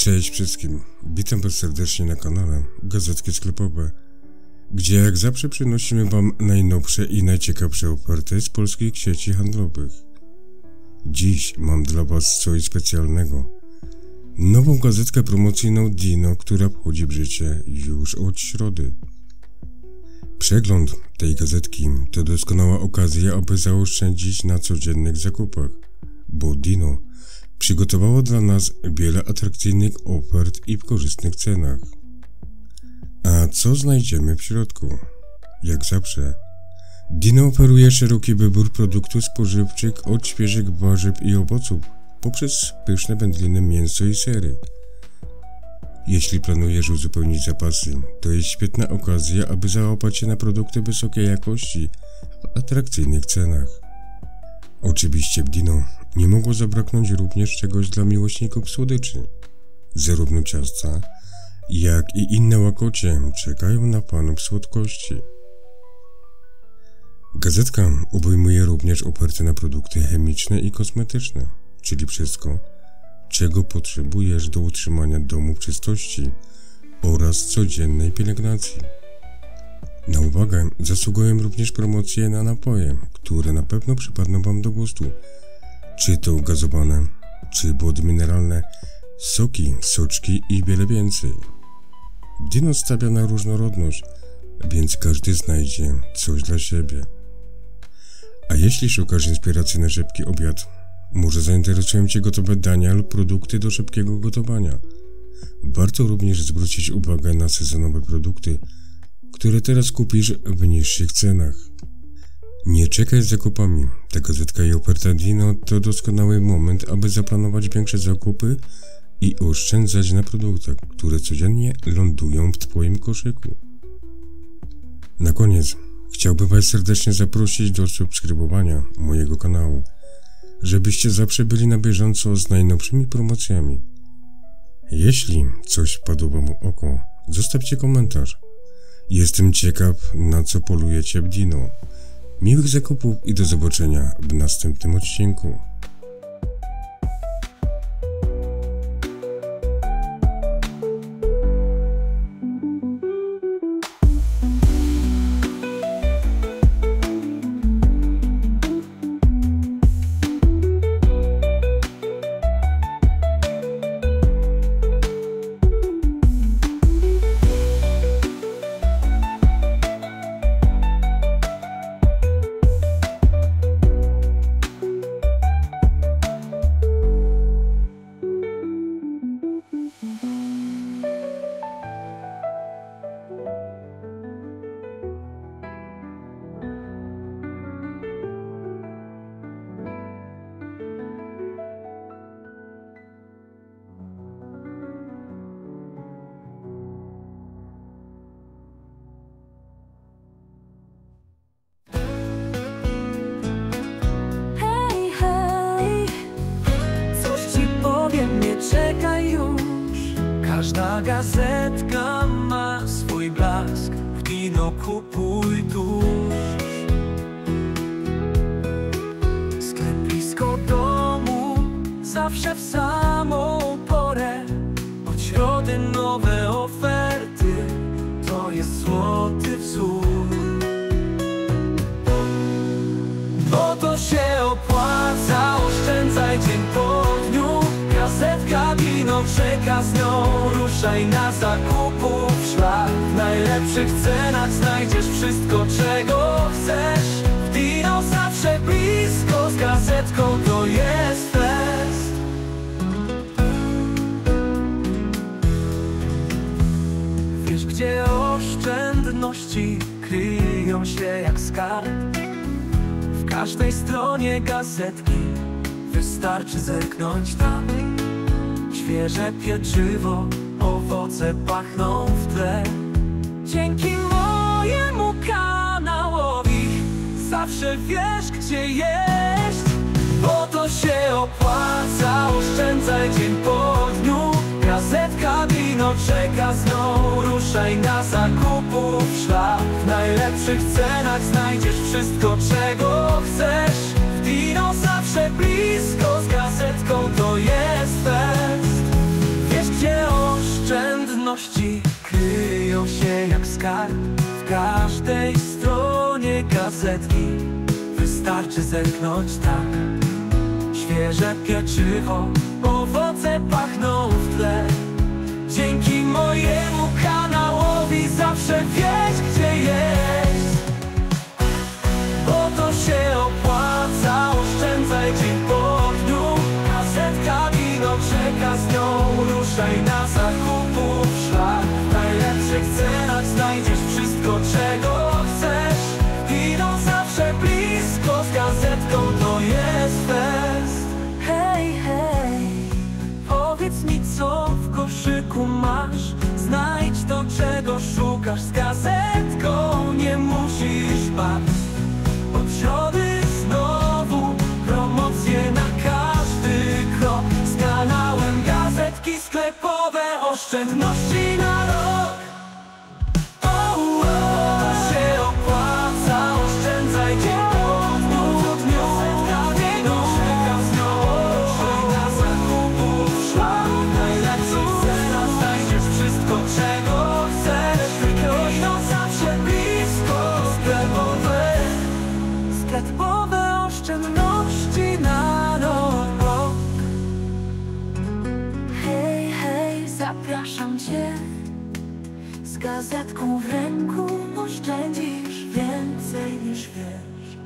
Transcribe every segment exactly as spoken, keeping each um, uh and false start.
Cześć wszystkim, witam was serdecznie na kanale Gazetki Sklepowe, gdzie jak zawsze przynosimy wam najnowsze i najciekawsze oferty z polskich sieci handlowych. Dziś mam dla was coś specjalnego. Nową gazetkę promocyjną Dino, która wchodzi w życie już od środy. Przegląd tej gazetki to doskonała okazja, aby zaoszczędzić na codziennych zakupach, bo Dino przygotowało dla nas wiele atrakcyjnych ofert i w korzystnych cenach. A co znajdziemy w środku? Jak zawsze, Dino oferuje szeroki wybór produktów spożywczych, od świeżych warzyw i owoców, poprzez pyszne wędliny, mięso i sery. Jeśli planujesz uzupełnić zapasy, to jest świetna okazja, aby załapać się na produkty wysokiej jakości w atrakcyjnych cenach. Oczywiście w Dino nie mogło zabraknąć również czegoś dla miłośników słodyczy. Zarówno ciasta, jak i inne łakocie czekają na fanów słodkości. Gazetka obejmuje również oferty na produkty chemiczne i kosmetyczne, czyli wszystko, czego potrzebujesz do utrzymania domu w czystości oraz codziennej pielęgnacji. Na uwagę zasługują również promocje na napoje, które na pewno przypadną wam do gustu. Czy to gazowane, czy wody mineralne, soki, soczki i wiele więcej. Dino stawia na różnorodność, więc każdy znajdzie coś dla siebie. A jeśli szukasz inspiracji na szybki obiad, może zainteresują cię gotowe dania lub produkty do szybkiego gotowania. Warto również zwrócić uwagę na sezonowe produkty, które teraz kupisz w niższych cenach. Nie czekaj z zakupami. Ta gazetka i oferta Dino to doskonały moment, aby zaplanować większe zakupy i oszczędzać na produktach, które codziennie lądują w twoim koszyku. Na koniec chciałbym was serdecznie zaprosić do subskrybowania mojego kanału, żebyście zawsze byli na bieżąco z najnowszymi promocjami. Jeśli coś wpadło wam w oko, zostawcie komentarz. Jestem ciekaw, na co polujecie w Dino. Miłych zakupów i do zobaczenia w następnym odcinku. Czekaj już, każda gazetka ma swój blask. W Dino kupuj tuż. Sklep blisko domu, zawsze w samą porę. Od środy nowe oferty, to jest złoty wzór. Bo to się opłaca, oszczędzaj dzień po dniu. Gazetka Dino czeka, z nią ruszaj na zakupów szlak. W najlepszych cenach znajdziesz wszystko, czego chcesz. W Dino zawsze blisko, z gazetką to jest fest. Wiesz, gdzie oszczędności kryją się jak skarb. W każdej stronie gazetki wystarczy zerknąć tam. Świeże pieczywo, owoce pachną w tle. Dzięki mojemu kanałowi zawsze wiesz, gdzie jeść. Bo to się opłaca, oszczędzaj dzień po dniu. Gazetka Dino czeka, z nią ruszaj na zakupów szlak. W najlepszych cenach znajdziesz wszystko, czego chcesz. W Dino zawsze blisko, z gazetką to jest fest. Wiesz, gdzie wartości kryją się jak skarb w każdej stronie gazetki. Wystarczy zerknąć tak. Świeże pieczywo, owoce pachną w tle. Dzięki mojemu kanałowi zawsze wiesz, gdzie jest. Bo to się opłaca, oszczędzaj dzień po dniu. Gazetka Wino czeka, z nią ruszaj na zakupów szlak. W najlepszych cenach znajdziesz wszystko, czego chcesz. Wino zawsze blisko, z gazetką to jest fest. Hej, hej, powiedz mi, co w koszyku masz. Znajdź to, czego szukasz, z gazetką nie musisz bać. Od środy znowu promocje na każdy krok. Z kanałem gazetki sklepowe, oszczędności na rok. Oh, oh, to się opłaca, oszczędzaj dzień po dniu. Gazetka Wino czeka, z nią ruszaj na zakupów szlak. W najlepszych cenach znajdziesz wszystko, czego chcesz. Wino zawsze blisko, sklepowe. Sklepowe oszczędności na rok. Hej, hej, zapraszam cię. Z gazetką w ręku oszczędzisz więcej niż wiesz.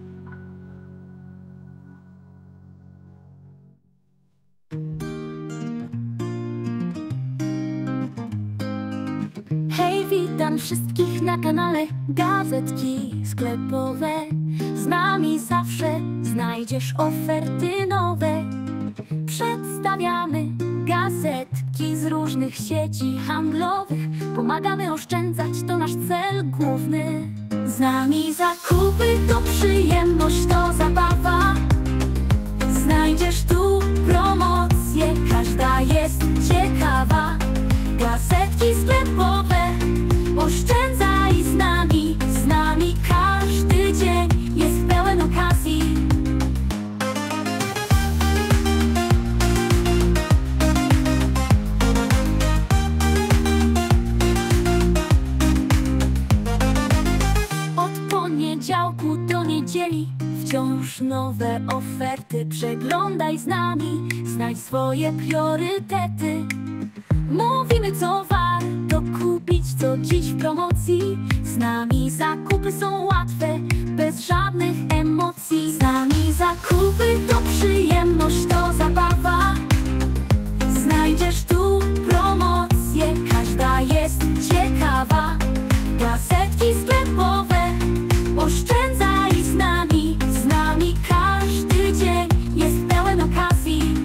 Hej, witam wszystkich na kanale Gazetki Sklepowe. Z nami zawsze znajdziesz oferty nowe. Przedstawiamy gazetki z różnych sieci handlowych. Pomagamy oszczędzać, to nasz cel główny. Z nami zakupy to przyjemność, to zabawa. Znajdziesz tu promocje, każda jest ciekawa. Gazetki sklepowe, oszczędzaj z nami. Z nami każdy dzień jest pełen okazji. Od poniedziałku do niedzieli wciąż nowe oferty. Przeglądaj z nami, znajdź swoje priorytety. Mówimy, co warto kupić, co dziś w promocji. Z nami zakupy są łatwe, bez żadnych emocji. Z nami zakupy to przyjemność, to zabawa. Znajdziesz tu promocje, każda jest ciekawa. Gazetki sklepowe, oszczędzaj z nami. Z nami każdy dzień jest pełen okazji.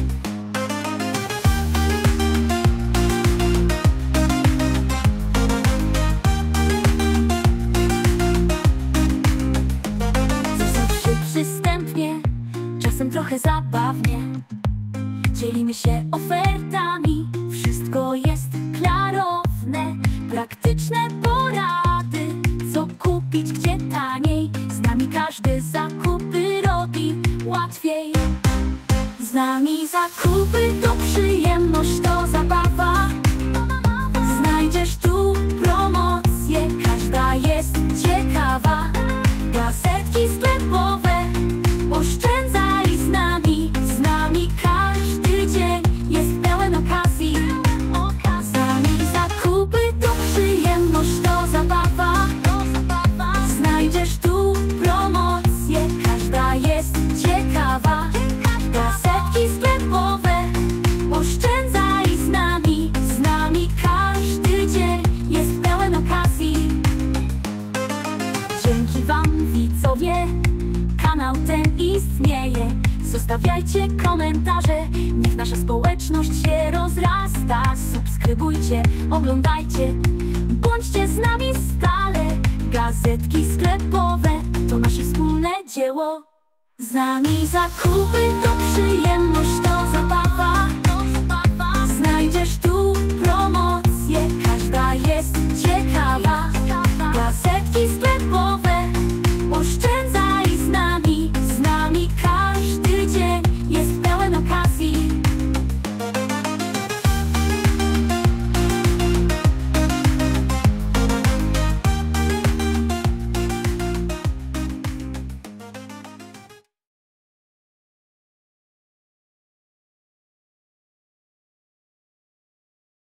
Przystępnie, czasem trochę zabawnie. Dzielimy się ofertami, wszystko jest klarowne. Praktyczne porady, co kupić, gdzie taniej. Z nami każdy zakupy robi łatwiej. Z nami zakupy to przyjemność, to zabawa. Znajdziesz tu promocje, każda jest ciekawa. Gazetki sklepowe, oszczędzaj z nami. Z nami każdy dzień jest pełen okazji. Z nami zakupy to przyjemność, to zabawa. Znajdziesz tu promocje, każda jest ciekawa. Gazetki sklepowe, oszczędzaj z nami. Z nami każdy dzień jest pełen okazji. Dzięki wam, widzowie, kanał ten istnieje. Zostawiajcie komentarze, niech nasza społeczność się rozrasta. Subskrybujcie, oglądajcie, bądźcie z nami stale. Gazetki sklepowe to nasze wspólne dzieło. Z nami zakupy to przyjemność, to